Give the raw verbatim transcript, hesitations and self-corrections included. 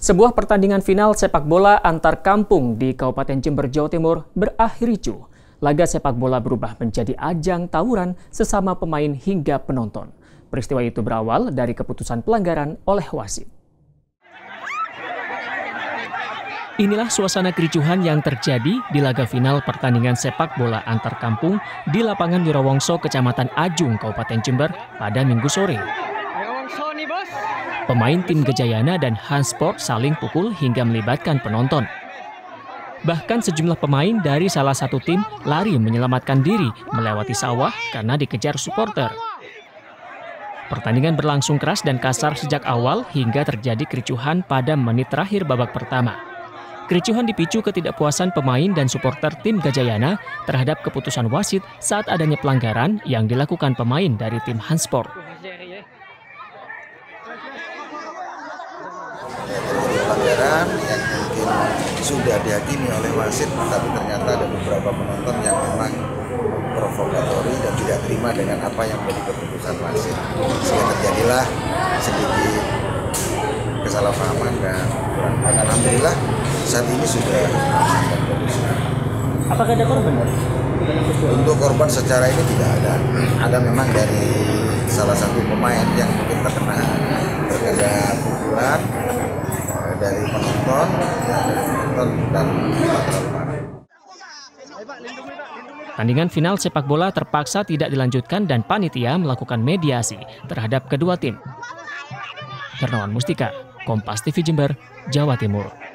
Sebuah pertandingan final sepak bola antar kampung di Kabupaten Jember, Jawa Timur berakhir ricuh. Laga sepak bola berubah menjadi ajang tawuran sesama pemain hingga penonton. Peristiwa itu berawal dari keputusan pelanggaran oleh wasit. Inilah suasana kericuhan yang terjadi di laga final pertandingan sepak bola antar kampung di lapangan Wirawongso, Kecamatan Ajung, Kabupaten Jember pada Minggu sore. Pemain tim Gejayana dan Hansport saling pukul hingga melibatkan penonton. Bahkan sejumlah pemain dari salah satu tim lari menyelamatkan diri melewati sawah karena dikejar supporter. Pertandingan berlangsung keras dan kasar sejak awal hingga terjadi kericuhan pada menit terakhir babak pertama. Kericuhan dipicu ketidakpuasan pemain dan supporter tim Gejayana terhadap keputusan wasit saat adanya pelanggaran yang dilakukan pemain dari tim Hansport. Pelanggaran yang mungkin sudah dihakimi oleh wasit, tapi ternyata ada beberapa penonton yang memang provokatori dan tidak terima dengan apa yang menjadi keputusan wasit. Sehingga terjadilah sedikit kesalahpahaman dan dan alhamdulillah saat ini sudah aman dan kondusif. Apakah ada korban? Untuk korban secara ini tidak ada. Ada memang dari salah satu pemain yang mungkin terkena terkena pukulan dari penonton, penonton dan Tandingan final sepak bola terpaksa tidak dilanjutkan dan panitia melakukan mediasi terhadap kedua tim. Hernawan Mustika, Kompas T V Jember, Jawa Timur.